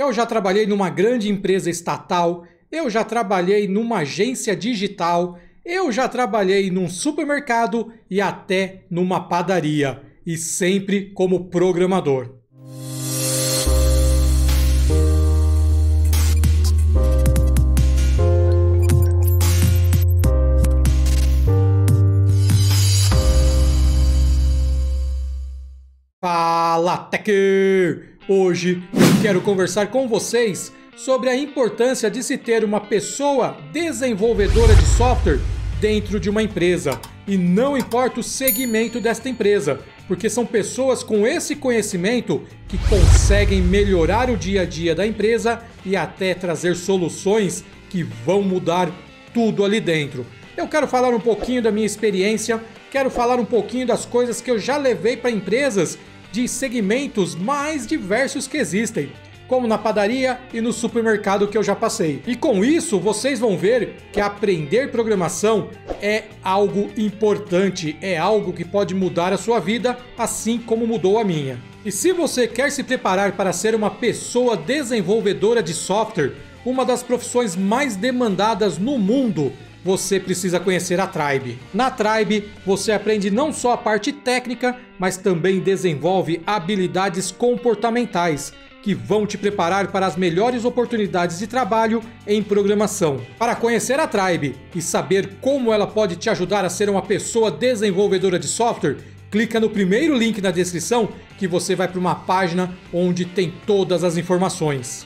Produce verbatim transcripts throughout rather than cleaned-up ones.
Eu já trabalhei numa grande empresa estatal, eu já trabalhei numa agência digital, eu já trabalhei num supermercado e até numa padaria, e sempre como programador. Fala, Techer! Hoje eu quero conversar com vocês sobre a importância de se ter uma pessoa desenvolvedora de software dentro de uma empresa. E não importa o segmento desta empresa, porque são pessoas com esse conhecimento que conseguem melhorar o dia a dia da empresa e até trazer soluções que vão mudar tudo ali dentro. Eu quero falar um pouquinho da minha experiência, quero falar um pouquinho das coisas que eu já levei para empresas de segmentos mais diversos que existem, como na padaria e no supermercado que eu já passei. E com isso, vocês vão ver que aprender programação é algo importante, é algo que pode mudar a sua vida, assim como mudou a minha. E se você quer se preparar para ser uma pessoa desenvolvedora de software, uma das profissões mais demandadas no mundo, você precisa conhecer a Tribe. Na Tribe, você aprende não só a parte técnica, mas também desenvolve habilidades comportamentais que vão te preparar para as melhores oportunidades de trabalho em programação. Para conhecer a Tribe e saber como ela pode te ajudar a ser uma pessoa desenvolvedora de software, clica no primeiro link na descrição que você vai para uma página onde tem todas as informações.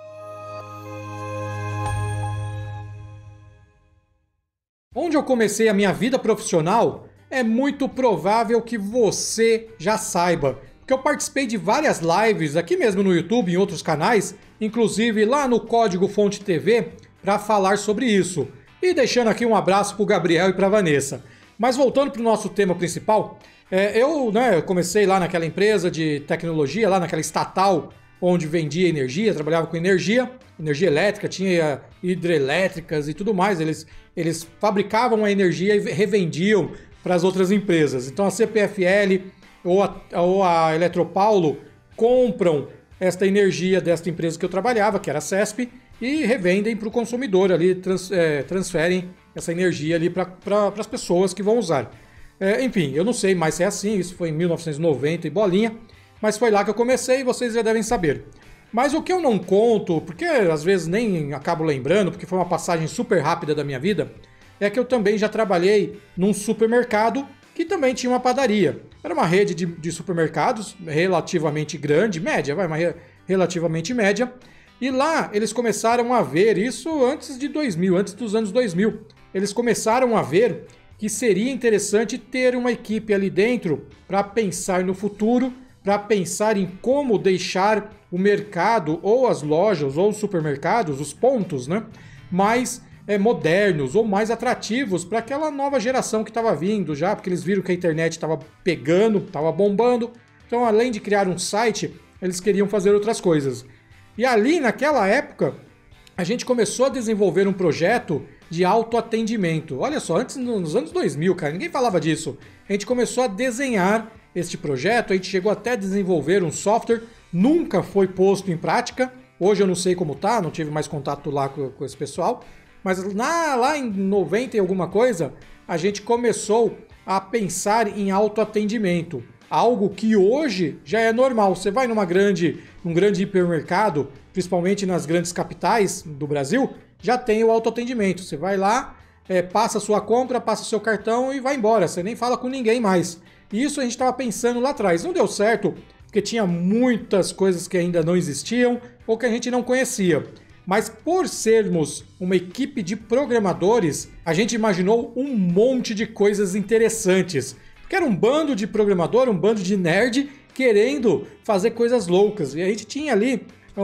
Onde eu comecei a minha vida profissional, é muito provável que você já saiba, porque eu participei de várias lives aqui mesmo no YouTube e em outros canais, inclusive lá no Código Fonte T V, para falar sobre isso. E deixando aqui um abraço para o Gabriel e para a Vanessa. Mas voltando para o nosso tema principal, é, eu, né, eu comecei lá naquela empresa de tecnologia, lá naquela estatal, onde vendia energia, trabalhava com energia, energia elétrica, tinha hidrelétricas e tudo mais. Eles, eles fabricavam a energia e revendiam para as outras empresas. Então a C P F L ou a, ou a Eletropaulo compram esta energia desta empresa que eu trabalhava, que era a CESP, e revendem para o consumidor ali, trans, é, transferem essa energia ali para pra, as pessoas que vão usar. É, enfim, eu não sei mais se é assim, isso foi em mil novecentos e noventa e bolinha, mas foi lá que eu comecei e vocês já devem saber. Mas o que eu não conto, porque às vezes nem acabo lembrando, porque foi uma passagem super rápida da minha vida, é que eu também já trabalhei num supermercado que também tinha uma padaria. Era uma rede de, de supermercados relativamente grande, média, vai, mas relativamente média. E lá eles começaram a ver, isso antes de dois mil, antes dos anos dois mil, eles começaram a ver que seria interessante ter uma equipe ali dentro para pensar no futuro, para pensar em como deixar o mercado, ou as lojas, ou os supermercados, os pontos, né, mais é, modernos ou mais atrativos para aquela nova geração que estava vindo já, porque eles viram que a internet estava pegando, estava bombando. Então, além de criar um site, eles queriam fazer outras coisas. E ali, naquela época, a gente começou a desenvolver um projeto de autoatendimento. Olha só, antes, nos anos dois mil, cara, ninguém falava disso. A gente começou a desenhar este projeto, a gente chegou até a desenvolver um software, nunca foi posto em prática. Hoje eu não sei como tá, não tive mais contato lá com, com esse pessoal, mas lá, lá em noventa e alguma coisa, a gente começou a pensar em autoatendimento, algo que hoje já é normal. Você vai numa grande, num grande hipermercado, principalmente nas grandes capitais do Brasil, já tem o autoatendimento. Você vai lá, é, passa a sua compra, passa o seu cartão e vai embora, você nem fala com ninguém mais. E isso a gente estava pensando lá atrás. Não deu certo, porque tinha muitas coisas que ainda não existiam ou que a gente não conhecia. Mas por sermos uma equipe de programadores, a gente imaginou um monte de coisas interessantes. Porque era um bando de programador, um bando de nerd querendo fazer coisas loucas. E a gente tinha ali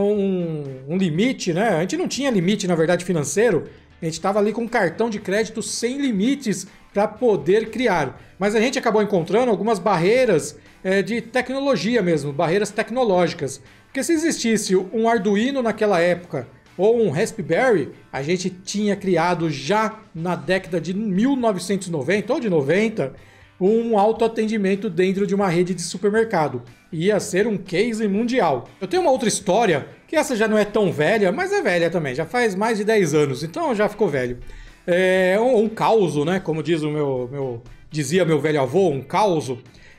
um, um limite, né? A gente não tinha limite, na verdade, financeiro. A gente estava ali com um cartão de crédito sem limites para poder criar. Mas a gente acabou encontrando algumas barreiras é, de tecnologia mesmo, barreiras tecnológicas. Porque se existisse um Arduino naquela época ou um Raspberry, a gente tinha criado já na década de mil novecentos e noventa ou de noventa um autoatendimento dentro de uma rede de supermercado. Ia ser um case mundial. Eu tenho uma outra história que essa já não é tão velha, mas é velha também, já faz mais de dez anos, então já ficou velho. É um, um causo, né? Como diz o meu, meu, dizia meu velho avô, um causo,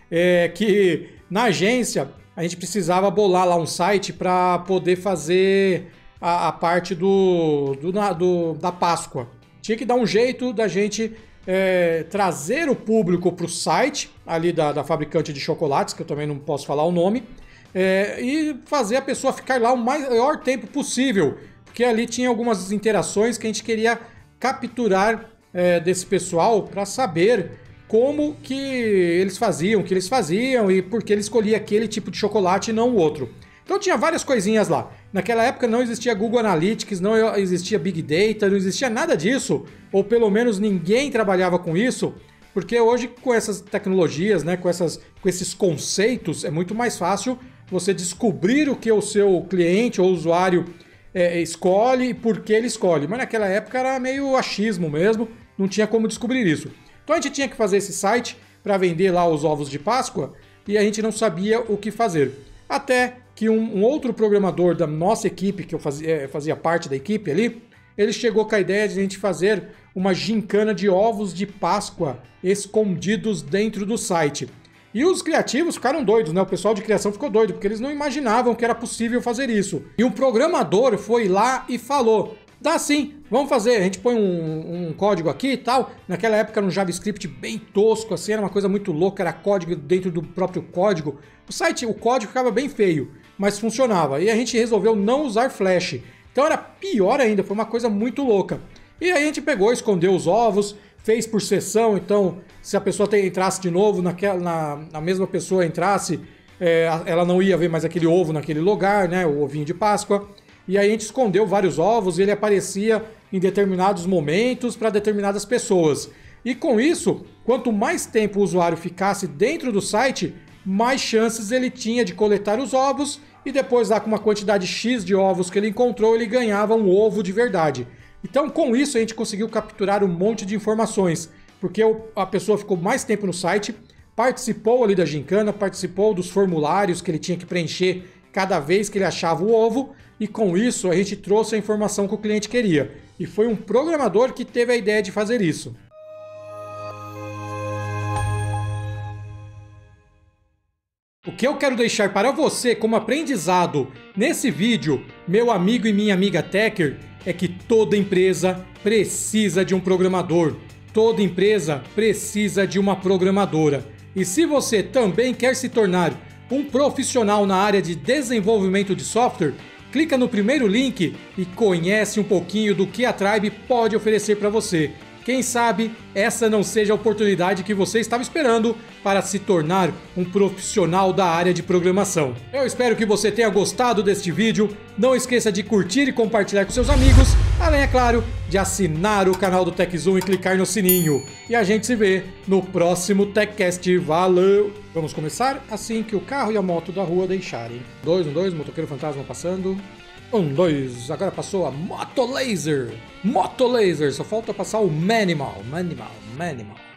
é que na agência a gente precisava bolar lá um site para poder fazer a, a parte do, do, do, da Páscoa. Tinha que dar um jeito da gente é, trazer o público para o site ali da, da fabricante de chocolates, que eu também não posso falar o nome, é, e fazer a pessoa ficar lá o maior tempo possível, porque ali tinha algumas interações que a gente queria capturar é, desse pessoal para saber como que eles faziam, o que eles faziam e por que ele escolhia aquele tipo de chocolate e não o outro. Então tinha várias coisinhas lá. Naquela época não existia Google Analytics, não existia Big Data, não existia nada disso, ou pelo menos ninguém trabalhava com isso, porque hoje com essas tecnologias, né, com, essas, com esses conceitos, é muito mais fácil você descobrir o que o seu cliente ou usuário é, escolhe e por que ele escolhe. Mas naquela época era meio achismo mesmo, não tinha como descobrir isso. Então a gente tinha que fazer esse site para vender lá os ovos de Páscoa e a gente não sabia o que fazer. Até que um, um outro programador da nossa equipe, que eu fazia, fazia parte da equipe ali, ele chegou com a ideia de a gente fazer uma gincana de ovos de Páscoa escondidos dentro do site. E os criativos ficaram doidos, né? O pessoal de criação ficou doido, porque eles não imaginavam que era possível fazer isso. E um programador foi lá e falou: dá sim, vamos fazer, a gente põe um, um código aqui e tal. Naquela época era um JavaScript bem tosco, assim, era uma coisa muito louca, era código dentro do próprio código. O site, o código ficava bem feio, mas funcionava. E a gente resolveu não usar Flash. Então era pior ainda, foi uma coisa muito louca. E aí a gente pegou, escondeu os ovos, fez por sessão, então se a pessoa entrasse de novo, naquela, na, na mesma pessoa entrasse, é, ela não ia ver mais aquele ovo naquele lugar, né, o ovinho de Páscoa. E aí a gente escondeu vários ovos e ele aparecia em determinados momentos para determinadas pessoas. E com isso, quanto mais tempo o usuário ficasse dentro do site, mais chances ele tinha de coletar os ovos e depois lá com uma quantidade X de ovos que ele encontrou, ele ganhava um ovo de verdade. Então com isso a gente conseguiu capturar um monte de informações, porque a pessoa ficou mais tempo no site, participou ali da gincana, participou dos formulários que ele tinha que preencher cada vez que ele achava o ovo, e com isso a gente trouxe a informação que o cliente queria. E foi um programador que teve a ideia de fazer isso. O que eu quero deixar para você como aprendizado nesse vídeo, meu amigo e minha amiga Techer, é que toda empresa precisa de um programador. Toda empresa precisa de uma programadora. E se você também quer se tornar um profissional na área de desenvolvimento de software, clica no primeiro link e conhece um pouquinho do que a Tribe pode oferecer para você. Quem sabe essa não seja a oportunidade que você estava esperando para se tornar um profissional da área de programação. Eu espero que você tenha gostado deste vídeo. Não esqueça de curtir e compartilhar com seus amigos, além, é claro, de assinar o canal do TechZoom e clicar no sininho. E a gente se vê no próximo TechCast. Valeu! Vamos começar assim que o carro e a moto da rua deixarem. Dois, um, dois, motoqueiro fantasma passando. Um, dois, agora passou a Moto Laser. Moto Laser, só falta passar o Manimal, Manimal, Manimal.